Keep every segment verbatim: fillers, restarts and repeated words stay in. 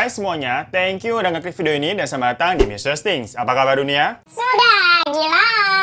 Hai semuanya, thank you udah ngeklik video ini dan selamat datang di Mister Things. Apa kabar dunia? Sudah gila.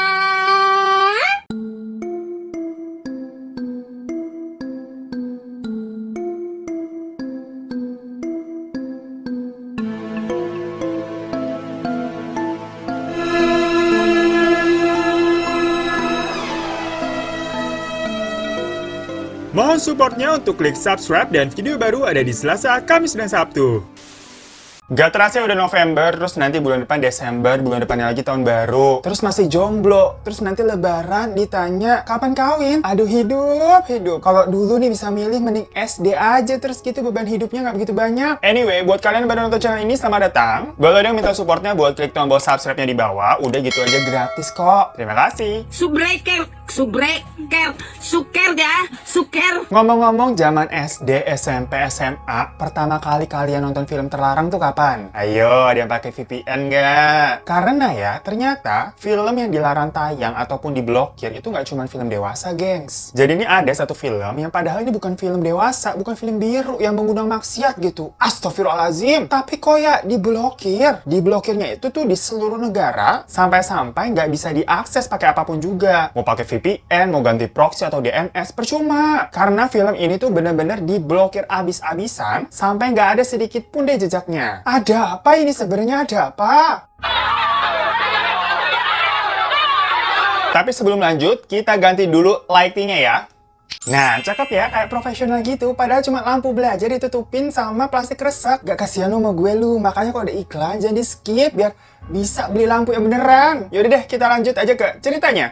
Mohon supportnya untuk klik subscribe dan video baru ada di Selasa, Kamis, dan Sabtu. Gak terasa udah November, terus nanti bulan depan Desember, bulan depannya lagi tahun baru. Terus masih jomblo, terus nanti lebaran ditanya, kapan kawin? Aduh hidup, hidup. Kalau dulu nih bisa milih mending S D aja, terus gitu beban hidupnya nggak begitu banyak. Anyway, buat kalian yang baru nonton channel ini, selamat datang. Buat kalian yang minta supportnya buat klik tombol subscribe-nya di bawah, udah gitu aja gratis kok. Terima kasih. Subreker, subreker, suker ya, suker. Ngomong-ngomong zaman S D, S M P, S M A, pertama kali kalian nonton film terlarang tuh kapan? Ayo, ada yang pakai V P N nggak? Karena ya, ternyata film yang dilarang tayang ataupun diblokir itu nggak cuma film dewasa, gengs. Jadi ini ada satu film yang padahal ini bukan film dewasa, bukan film biru yang mengundang maksiat gitu. Astagfirullahaladzim. Tapi kok ya diblokir? Diblokirnya itu tuh di seluruh negara, sampai-sampai nggak bisa diakses pakai apapun juga. Mau pakai V P N, mau ganti proxy atau D N S, percuma. Karena film ini tuh bener-bener diblokir abis-abisan, sampai nggak ada sedikit pun deh jejaknya. Ada apa ini sebenarnya? Ada apa? Tapi sebelum lanjut, kita ganti dulu lightingnya ya. Nah, cakep ya, kayak profesional gitu. Padahal cuma lampu belajar ditutupin sama plastik resek. Gak kasihan sama gue lu, makanya kalau ada iklan jangan di skip biar bisa beli lampu yang beneran. Yaudah deh, kita lanjut aja ke ceritanya.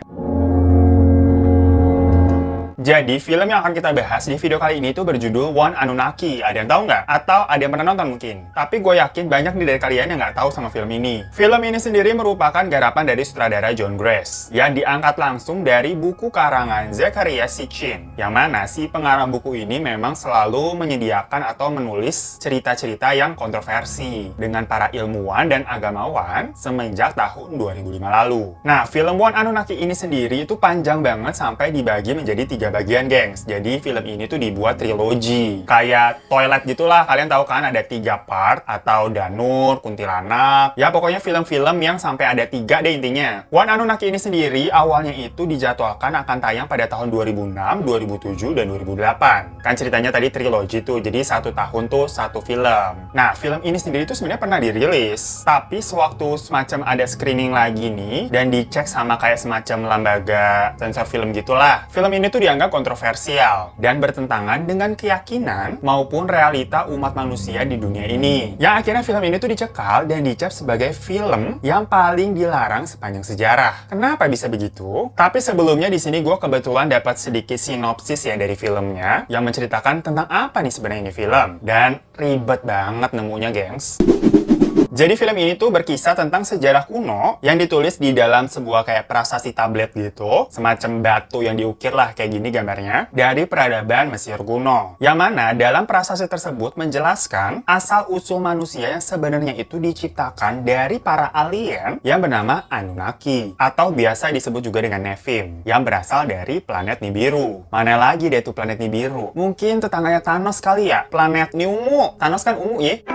Jadi, film yang akan kita bahas di video kali ini tuh berjudul One Anunnaki. Ada yang tahu nggak? Atau ada yang pernah nonton mungkin? Tapi gue yakin banyak nih dari kalian yang nggak tahu sama film ini. Film ini sendiri merupakan garapan dari sutradara John Gress, yang diangkat langsung dari buku karangan Zecharia Sitchin. Yang mana si pengarang buku ini memang selalu menyediakan atau menulis cerita-cerita yang kontroversi dengan para ilmuwan dan agamawan semenjak tahun dua ribu lima lalu. Nah, film One Anunnaki ini sendiri itu panjang banget sampai dibagi menjadi tiga bagian, gengs. Jadi film ini tuh dibuat trilogi. Kayak Twilight gitulah, kalian tahu kan ada tiga part, atau Danur, Kuntilanak. Ya pokoknya film-film yang sampai ada tiga deh intinya. One Anunnaki ini sendiri awalnya itu dijadwalkan akan tayang pada tahun dua ribu enam, dua ribu tujuh, dan dua ribu delapan. Kan ceritanya tadi trilogi tuh, jadi satu tahun tuh satu film. Nah, film ini sendiri tuh sebenarnya pernah dirilis. Tapi sewaktu semacam ada screening lagi nih, dan dicek sama kayak semacam lembaga sensor film gitulah. Film ini tuh dianggap kontroversial dan bertentangan dengan keyakinan maupun realita umat manusia di dunia ini. Yang akhirnya film ini tuh dicekal dan dicap sebagai film yang paling dilarang sepanjang sejarah. Kenapa bisa begitu? Tapi sebelumnya di sini gue kebetulan dapat sedikit sinopsis ya dari filmnya yang menceritakan tentang apa nih sebenarnya ini film. Dan ribet banget nemunya, gengs. Jadi film ini tuh berkisah tentang sejarah kuno yang ditulis di dalam sebuah kayak prasasti tablet gitu. Semacam batu yang diukir lah kayak gini gambarnya. Dari peradaban Mesir kuno. Yang mana dalam prasasti tersebut menjelaskan asal-usul manusia yang sebenarnya itu diciptakan dari para alien yang bernama Anunnaki. Atau biasa disebut juga dengan Nephim. Yang berasal dari planet Nibiru. Mana lagi deh tuh planet Nibiru? Mungkin tetangganya Thanos kali ya? Planet Niumu. Thanos kan ungu ya?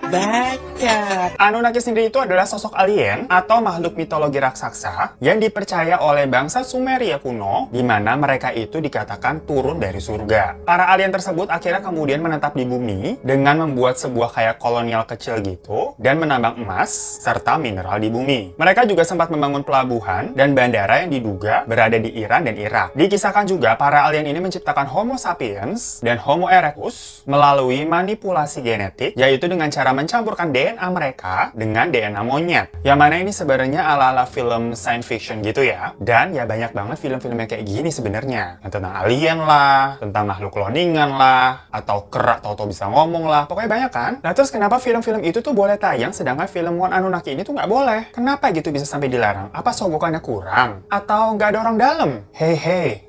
Baca. Anunnaki sendiri itu adalah sosok alien atau makhluk mitologi raksasa yang dipercaya oleh bangsa Sumeria kuno, di mana mereka itu dikatakan turun dari surga. Para alien tersebut akhirnya kemudian menetap di bumi dengan membuat sebuah kayak kolonial kecil gitu dan menambang emas serta mineral di bumi. Mereka juga sempat membangun pelabuhan dan bandara yang diduga berada di Iran dan Irak. Dikisahkan juga para alien ini menciptakan Homo sapiens dan Homo erectus melalui manipulasi genetik, yaitu dengan cara mencampurkan D N A mereka dengan D N A monyet. Yang mana ini sebenarnya ala-ala film science fiction gitu ya. Dan ya banyak banget film-film yang kayak gini sebenarnya. Yang tentang alien lah, tentang makhluk cloningan lah, atau kerak tau-tau bisa ngomong lah. Pokoknya banyak kan? Nah terus kenapa film-film itu tuh boleh tayang sedangkan film One Anunnaki ini tuh nggak boleh? Kenapa gitu bisa sampai dilarang? Apa sogokannya kurang? Atau nggak ada orang dalam? Hei hei.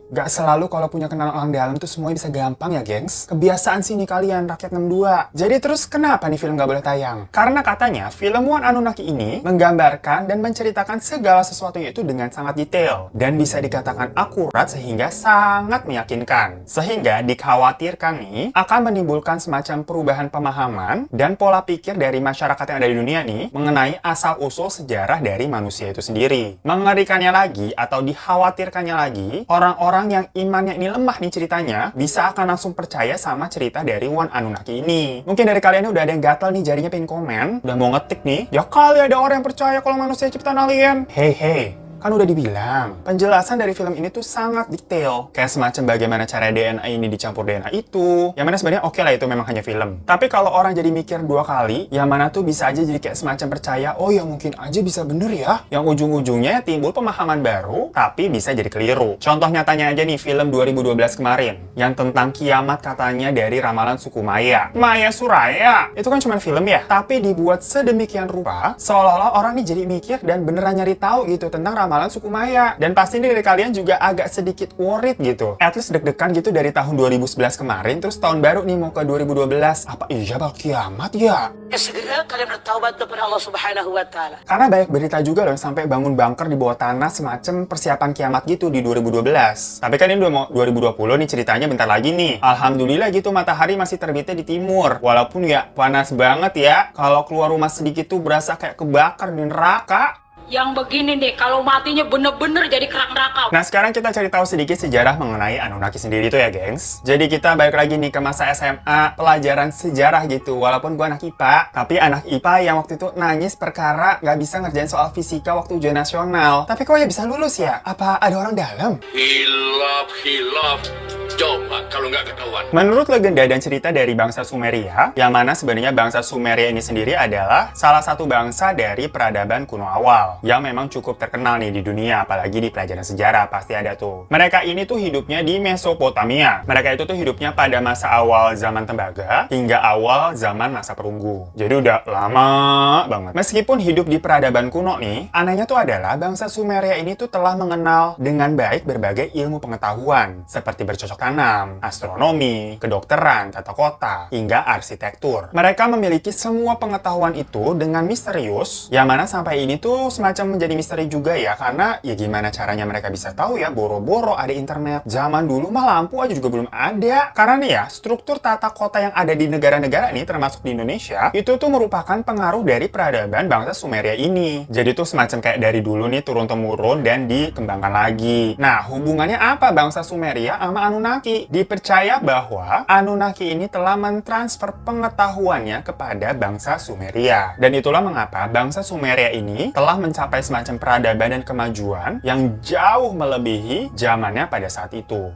Gak selalu kalau punya kenalan orang dalam tuh semuanya bisa gampang ya, gengs. Kebiasaan sini kalian, rakyat enam dua. Jadi terus kenapa nih film gak boleh tayang? Karena katanya film One Anunnaki ini menggambarkan dan menceritakan segala sesuatunya itu dengan sangat detail. Dan bisa dikatakan akurat sehingga sangat meyakinkan. Sehingga dikhawatirkan nih akan menimbulkan semacam perubahan pemahaman dan pola pikir dari masyarakat yang ada di dunia nih mengenai asal-usul sejarah dari manusia itu sendiri. Mengerikannya lagi atau dikhawatirkannya lagi, orang-orang yang imannya ini lemah nih ceritanya bisa akan langsung percaya sama cerita dari One Anunnaki ini. Mungkin dari kalian udah ada yang gatal nih jarinya pengen komen, udah mau ngetik nih, ya kali ada orang yang percaya kalau manusia ciptaan alien. Hei hei, kan udah dibilang, penjelasan dari film ini tuh sangat detail. Kayak semacam bagaimana cara D N A ini dicampur D N A itu. Yang mana sebenarnya oke lah itu memang hanya film. Tapi kalau orang jadi mikir dua kali, yang mana tuh bisa aja jadi kayak semacam percaya, oh ya mungkin aja bisa bener ya. Yang ujung-ujungnya timbul pemahaman baru, tapi bisa jadi keliru. Contoh nyatanya aja nih film dua ribu dua belas kemarin, yang tentang kiamat katanya dari ramalan suku Maya. Maya Suraya, itu kan cuma film ya. Tapi dibuat sedemikian rupa, seolah-olah orang nih jadi mikir dan beneran nyari tahu gitu tentang ramalan ramalan suku Maya. Dan pasti dari kalian juga agak sedikit worried gitu. At least deg-degan gitu dari tahun dua ribu sebelas kemarin, terus tahun baru nih mau ke dua ribu dua belas. Apa iya bakal kiamat ya? Ya segera kalian bertaubat kepada Allah Subhanahu wa Ta'ala. Karena banyak berita juga loh yang sampai bangun bunker di bawah tanah semacam persiapan kiamat gitu di dua ribu dua belas. Tapi kan ini udah mau dua ribu dua puluh nih ceritanya bentar lagi nih. Alhamdulillah gitu matahari masih terbitnya di timur. Walaupun ya panas banget ya. Kalau keluar rumah sedikit tuh berasa kayak kebakar di neraka. Yang begini deh, kalau matinya bener-bener jadi kerak neraka. Nah, sekarang kita cari tahu sedikit sejarah mengenai Anunnaki sendiri tuh ya, gengs. Jadi kita balik lagi nih ke masa S M A, pelajaran sejarah gitu. Walaupun gua anak I P A, tapi anak I P A yang waktu itu nangis perkara nggak bisa ngerjain soal fisika waktu ujian nasional. Tapi kok ya bisa lulus ya? Apa ada orang dalam? Hilaf, hilaf. Coba kalau nggak ketahuan. Menurut legenda dan cerita dari bangsa Sumeria, yang mana sebenarnya bangsa Sumeria ini sendiri adalah salah satu bangsa dari peradaban kuno awal, yang memang cukup terkenal nih di dunia, apalagi di pelajaran sejarah pasti ada tuh. Mereka ini tuh hidupnya di Mesopotamia. Mereka itu tuh hidupnya pada masa awal zaman tembaga hingga awal zaman masa perunggu. Jadi udah lama banget. Meskipun hidup di peradaban kuno nih, anehnya tuh adalah bangsa Sumeria ini tuh telah mengenal dengan baik berbagai ilmu pengetahuan, seperti bercocok tanam, astronomi, kedokteran, tata kota, hingga arsitektur. Mereka memiliki semua pengetahuan itu dengan misterius, yang mana sampai ini tuh semacam menjadi misteri juga ya, karena ya gimana caranya mereka bisa tahu ya, boro-boro ada internet. Zaman dulu mah lampu aja juga belum ada. Karena nih ya, struktur tata kota yang ada di negara-negara nih, termasuk di Indonesia, itu tuh merupakan pengaruh dari peradaban bangsa Sumeria ini. Jadi tuh semacam kayak dari dulu nih turun-temurun dan dikembangkan lagi. Nah, hubungannya apa bangsa Sumeria sama Anunnaki? Dipercaya bahwa Anunnaki ini telah mentransfer pengetahuannya kepada bangsa Sumeria. Dan itulah mengapa bangsa Sumeria ini telah mencapai semacam peradaban dan kemajuan yang jauh melebihi zamannya pada saat itu.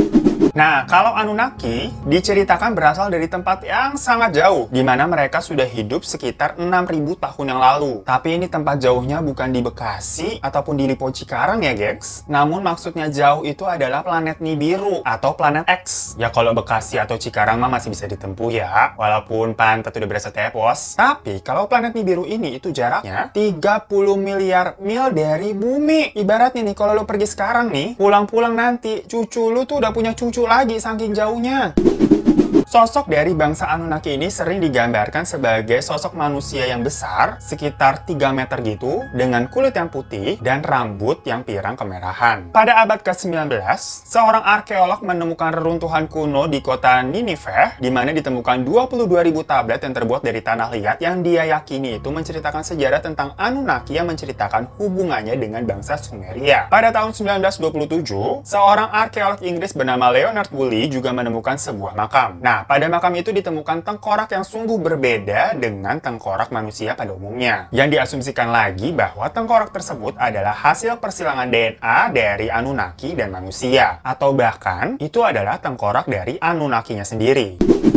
Nah, kalau Anunnaki diceritakan berasal dari tempat yang sangat jauh, di mana mereka sudah hidup sekitar enam ribu tahun yang lalu. Tapi ini tempat jauhnya bukan di Bekasi ataupun di Lipo Cikarang ya, gengs. Namun maksudnya jauh itu adalah planet Nibiru atau planet X. Ya kalau Bekasi atau Cikarang mah masih bisa ditempuh ya, walaupun pantat udah berasa tepos. Tapi kalau planet Nibiru ini itu jaraknya tiga puluh miliar mil dari bumi. Ibaratnya nih, kalau lo pergi sekarang nih, pulang-pulang nanti, cucu lu tuh udah punya cucu lagi saking jauhnya. Sosok dari bangsa Anunnaki ini sering digambarkan sebagai sosok manusia yang besar, sekitar tiga meter gitu, dengan kulit yang putih dan rambut yang pirang kemerahan. Pada abad ke sembilan belas, seorang arkeolog menemukan reruntuhan kuno di kota Nineveh, di mana ditemukan dua puluh dua ribu tablet yang terbuat dari tanah liat yang dia yakini itu menceritakan sejarah tentang Anunnaki yang menceritakan hubungannya dengan bangsa Sumeria. Pada tahun sembilan belas dua puluh tujuh, seorang arkeolog Inggris bernama Leonard Woolley juga menemukan sebuah makam. Nah, Nah, pada makam itu ditemukan tengkorak yang sungguh berbeda dengan tengkorak manusia pada umumnya. Yang diasumsikan lagi bahwa tengkorak tersebut adalah hasil persilangan D N A dari Anunnaki dan manusia. Atau bahkan, itu adalah tengkorak dari Anunnakinya sendiri.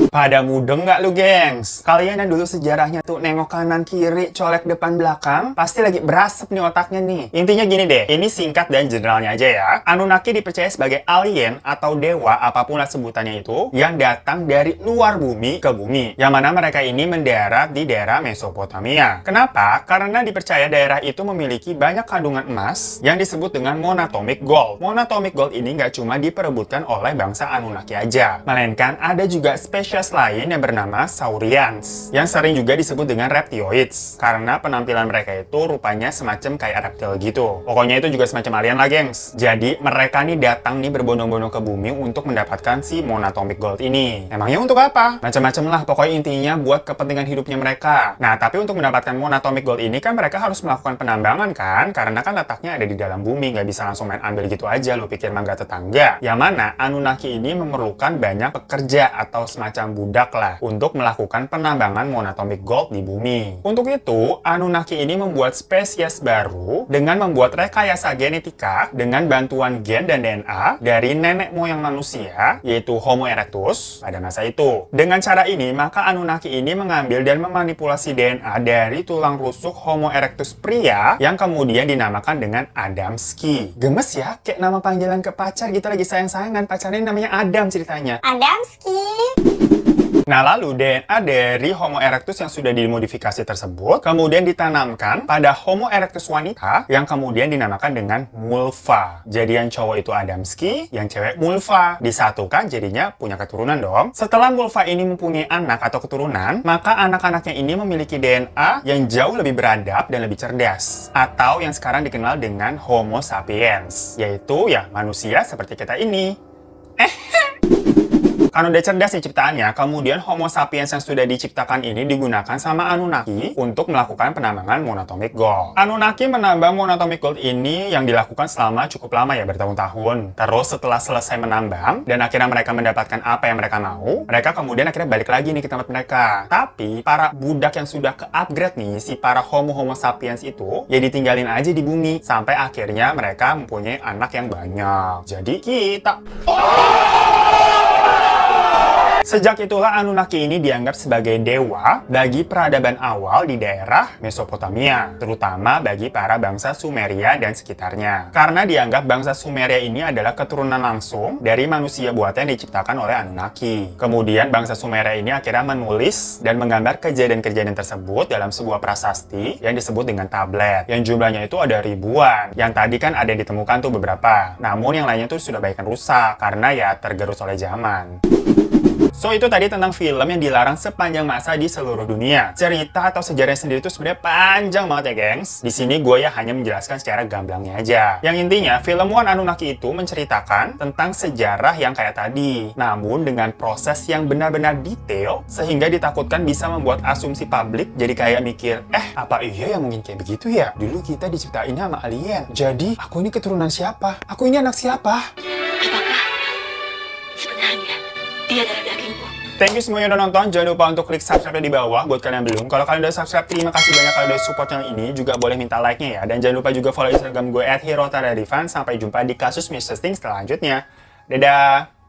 Pada mudeng nggak lu, gengs? Kalian yang dulu sejarahnya tuh nengok kanan kiri, colek depan belakang, pasti lagi berasap nih otaknya nih. Intinya gini deh, ini singkat dan generalnya aja ya. Anunnaki dipercaya sebagai alien atau dewa, apapun lah sebutannya itu, yang datang dari luar bumi ke bumi. Yang mana mereka ini mendarat di daerah Mesopotamia. Kenapa? Karena dipercaya daerah itu memiliki banyak kandungan emas yang disebut dengan monatomic gold. Monatomic gold ini nggak cuma diperebutkan oleh bangsa Anunnaki aja, melainkan ada juga spesies lain yang bernama Saurians, yang sering juga disebut dengan reptioids, karena penampilan mereka itu rupanya semacam kayak reptil gitu. Pokoknya itu juga semacam alien lah, gengs. Jadi mereka nih datang nih berbondong-bondong ke bumi untuk mendapatkan si monatomic gold ini. Emangnya untuk apa? Macam-macam lah, pokoknya intinya buat kepentingan hidupnya mereka. Nah, tapi untuk mendapatkan monatomic gold ini kan mereka harus melakukan penambangan kan, karena kan letaknya ada di dalam bumi, nggak bisa langsung main ambil gitu aja lo pikir mangga tetangga. Yang mana Anunnaki ini memerlukan banyak pekerja atau semacam budak lah untuk melakukan penambangan monatomic gold di bumi. Untuk itu, Anunnaki ini membuat spesies baru dengan membuat rekayasa genetika dengan bantuan gen dan D N A dari nenek moyang manusia, yaitu Homo erectus pada masa itu. Dengan cara ini, maka Anunnaki ini mengambil dan memanipulasi D N A dari tulang rusuk Homo erectus pria yang kemudian dinamakan dengan Adamski. Gemes ya, kayak nama panggilan ke pacar gitu, lagi sayang-sayangan, pacarnya namanya Adam ceritanya. Adamski. Nah, lalu D N A dari Homo erectus yang sudah dimodifikasi tersebut kemudian ditanamkan pada Homo erectus wanita yang kemudian dinamakan dengan Mulva. Jadi yang cowok itu Adamski, yang cewek Mulva. Disatukan jadinya punya keturunan dong. Setelah Mulva ini mempunyai anak atau keturunan, maka anak-anaknya ini memiliki D N A yang jauh lebih beradab dan lebih cerdas. Atau yang sekarang dikenal dengan Homo sapiens, yaitu ya manusia seperti kita ini. Eh. Karena udah cerdas nih ciptaannya, kemudian Homo sapiens yang sudah diciptakan ini digunakan sama Anunnaki untuk melakukan penambangan monatomic gold. Anunnaki menambang monatomic gold ini yang dilakukan selama cukup lama ya, bertahun-tahun. Terus setelah selesai menambang, dan akhirnya mereka mendapatkan apa yang mereka mau, mereka kemudian akhirnya balik lagi nih ke tempat mereka. Tapi, para budak yang sudah ke-upgrade nih, si para Homo-Homo sapiens itu, ya ditinggalin aja di bumi, sampai akhirnya mereka mempunyai anak yang banyak. Jadi kita... Sejak itulah Anunnaki ini dianggap sebagai dewa bagi peradaban awal di daerah Mesopotamia, terutama bagi para bangsa Sumeria dan sekitarnya. Karena dianggap bangsa Sumeria ini adalah keturunan langsung dari manusia buatan yang diciptakan oleh Anunnaki. Kemudian bangsa Sumeria ini akhirnya menulis dan menggambar kejadian-kejadian tersebut dalam sebuah prasasti yang disebut dengan tablet, yang jumlahnya itu ada ribuan. Yang tadi kan ada yang ditemukan tuh beberapa, namun yang lainnya tuh sudah banyak rusak karena ya tergerus oleh zaman. So, itu tadi tentang film yang dilarang sepanjang masa di seluruh dunia. Cerita atau sejarahnya sendiri itu sebenarnya panjang banget ya, gengs. Di sini gue ya hanya menjelaskan secara gamblangnya aja. Yang intinya, film One Anunnaki itu menceritakan tentang sejarah yang kayak tadi. Namun dengan proses yang benar-benar detail, sehingga ditakutkan bisa membuat asumsi publik jadi kayak mikir, eh, apa iya yang mungkin kayak begitu ya? Dulu kita diciptain sama alien. Jadi, aku ini keturunan siapa? Aku ini anak siapa? Apakah sebenarnya dia darah dagingku? Thank you semuanya udah nonton. Jangan lupa untuk klik subscribe di bawah buat kalian yang belum. Kalau kalian udah subscribe, terima kasih banyak kalian udah support channel ini. Juga boleh minta like-nya ya. Dan jangan lupa juga follow Instagram gue at hirotararevan. Sampai jumpa di kasus Mister Sting selanjutnya. Dadah!